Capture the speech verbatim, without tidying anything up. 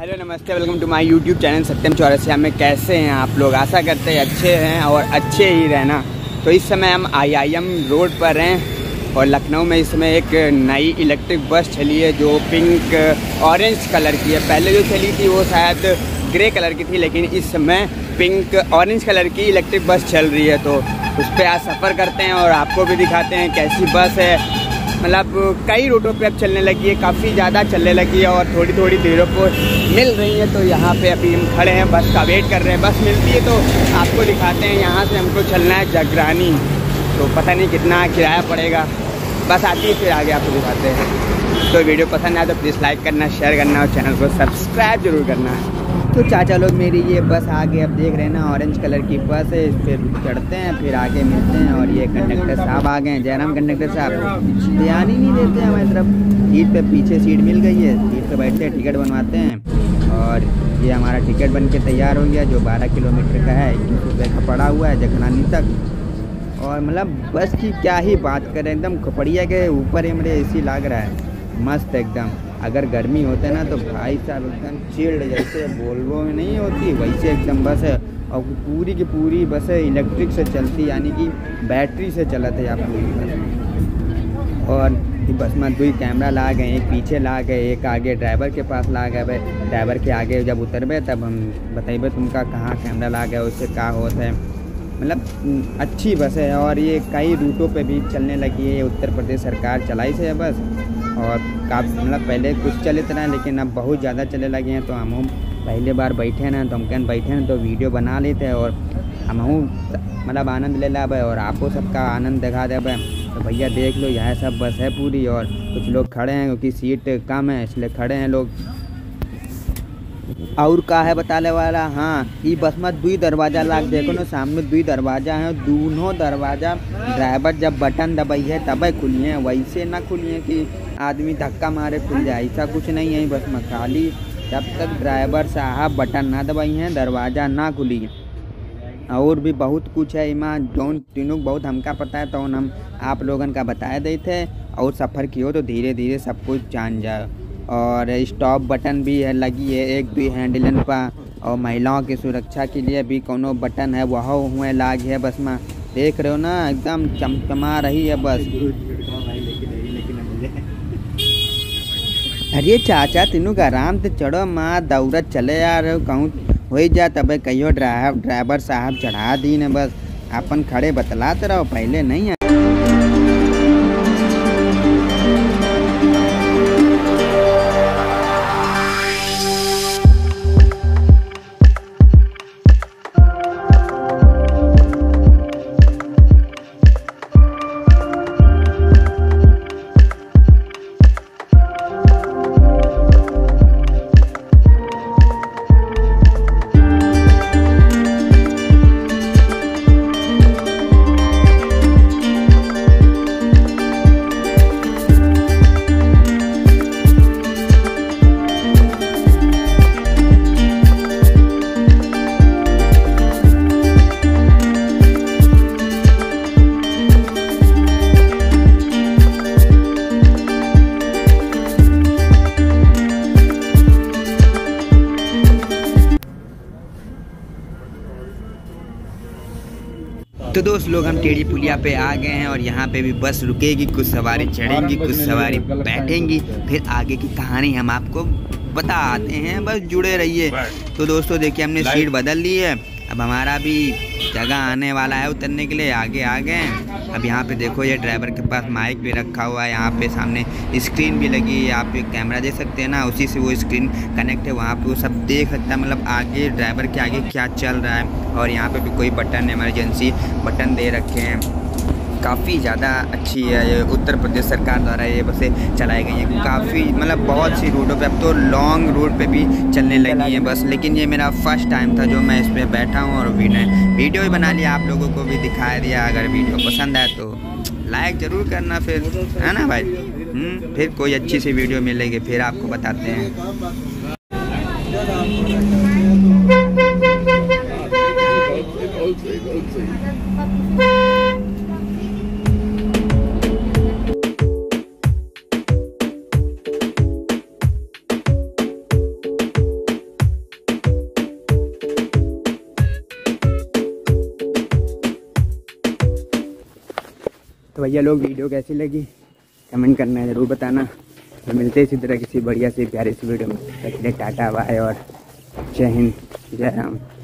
Hello नमस्ते, welcome to my YouTube channel Satyam Chaurasia में। कैसे हैं आप लोग? आशा करते हैं अच्छे हैं और अच्छे ही रहना। तो इस समय हम आई आई एम रोड पर हैं और लखनऊ में इसमें एक नई इलेक्ट्रिक बस चली है जो पिंक ऑरेंज कलर की है। पहले जो चली थी वो शायद ग्रे कलर की थी, लेकिन इस समय पिंक ऑरेंज कलर की इलेक्ट्रिक बस चल रही है। तो उस पर आज सफ़र करते हैं और आपको भी दिखाते हैं कैसी बस है। मतलब कई रूटों पे अब चलने लगी है, काफ़ी ज़्यादा चलने लगी है और थोड़ी थोड़ी देरों पर मिल रही है। तो यहाँ पे अभी हम खड़े हैं, बस का वेट कर रहे हैं। बस मिलती है तो आपको दिखाते हैं। यहाँ से हमको चलना है जगरानी, तो पता नहीं कितना किराया पड़ेगा। बस आती है फिर आगे आपको दिखाते हैं। तो वीडियो पसंद आए तो प्लीज़ लाइक करना, शेयर करना और चैनल को सब्सक्राइब जरूर करना। तो चाचा लोग मेरी ये बस आगे अब देख रहे हैं ना, ऑरेंज कलर की बस है। इस पर चढ़ते हैं फिर आगे मिलते हैं। और ये कंडक्टर साहब आ गए हैं, जयराम कंडक्टर साहब ध्यान ही नहीं देते हैं हमारी तरफ। सीट पे पीछे सीट मिल गई है, सीट पे बैठते हैं, टिकट बनवाते हैं। और ये हमारा टिकट बन के तैयार हो गया जो बारह किलोमीटर का है, इक्कीस रुपये का पड़ा हुआ है जखनानी तक। और मतलब बस की क्या ही बात करें, एकदम खपड़िया के ऊपर ही मेरे ए सी लग रहा है, मस्त एकदम। अगर गर्मी होते ना तो भाई साहब एकदम चिल्ड, जैसे वोल्वो में नहीं होती वैसे एकदम बस है। और पूरी की पूरी बस है इलेक्ट्रिक से चलती, यानी कि बैटरी से चलत है आप पूरी बस। और बस में दो कैमरा ला गए, एक पीछे ला गए, एक आगे ड्राइवर के पास ला गए। भाई ड्राइवर के आगे जब उतरबे तब हम बताइए तुमका कहाँ कैमरा ला गया, उससे क्या होता है। मतलब अच्छी बस है और ये कई रूटों पे भी चलने लगी है। उत्तर प्रदेश सरकार चलाई से है बस। और काफ़ी मतलब पहले कुछ चले थे लेकिन अब बहुत ज़्यादा चलने लगे हैं। तो हम पहले बार बैठे ना तो हम कहन बैठे ना तो वीडियो बना लेते हैं और हम मतलब आनंद ले ला भाई और आपको सबका आनंद दिखा दे भाई। तो भैया देख लो यह सब बस है पूरी। और कुछ लोग खड़े हैं क्योंकि सीट कम है इसलिए खड़े हैं लोग। और का है बताने वाला, हाँ ये बस में दुई दरवाज़ा लाग देखो ना, सामने दुई दरवाज़ा है। दोनों दरवाज़ा ड्राइवर जब बटन दबाई है तब खुली है, वैसे ना खुली है कि आदमी धक्का मारे खुल जाए, ऐसा कुछ नहीं है बस में। खाली जब तक ड्राइवर साहब बटन ना दबाई हैं दरवाज़ा ना खुली। और भी बहुत कुछ है इमा जौन तीनों बहुत हमका पता है तो हम आप लोगन का बताए देते। और सफ़र कियो तो धीरे धीरे सब कुछ जान जाए। और स्टॉप बटन भी है लगी है एक दो हैंडलन पर। और महिलाओं की सुरक्षा के लिए भी कोनो बटन है वह हुए लाग है बस में। देख रहे हो ना एकदम चमचमा रही है बस। अरे चाचा तीनों का आराम से चढ़ो, माँ दौड़त चले आ रहे हो कहूँ हो जा तब कहियो ड्राइवर ड्राइवर साहब चढ़ा दी न बस। अपन खड़े बतलाते रहो, पहले नहीं है। तो दोस्त लोग हम टेढ़ी पुलिया पे आ गए हैं और यहाँ पे भी बस रुकेगी, कुछ सवारी चढ़ेंगी, कुछ सवारी बैठेंगी, फिर आगे की कहानी हम आपको बताते हैं, बस जुड़े रहिए। तो दोस्तों देखिए हमने सीट बदल ली है, अब हमारा भी जगह आने वाला है उतरने के लिए, आगे आ गए हैं। अब यहाँ पे देखो ये ड्राइवर के पास माइक भी रखा हुआ है, यहाँ पे सामने स्क्रीन भी लगी है, आप एक कैमरा दे सकते हैं ना, उसी से वो स्क्रीन कनेक्ट है, वहाँ पे वो सब देख सकता है मतलब आगे ड्राइवर के आगे क्या चल रहा है। और यहाँ पे भी कोई बटन इमरजेंसी बटन दे रखे हैं। काफ़ी ज़्यादा अच्छी है ये, उत्तर प्रदेश सरकार द्वारा ये बसें चलाई गई हैं। काफ़ी मतलब बहुत सी रूटों पे, अब तो लॉन्ग रूट पे भी चलने लगी हैं बस। लेकिन ये मेरा फर्स्ट टाइम था जो मैं इस पर बैठा हूँ और वीडियो भी बना लिया, आप लोगों को भी दिखा दिया। अगर वीडियो पसंद आए तो लाइक ज़रूर करना फिर, है ना भाई। हम्म फिर कोई अच्छी सी वीडियो मिलेगी फिर आपको बताते हैं। भैया लोग वीडियो कैसी लगी कमेंट करना है ज़रूर बताना। तो मिलते हैं इसी तरह किसी बढ़िया सी प्यारी सी वीडियो में। टाटा बाय और जय हिंद जय राम।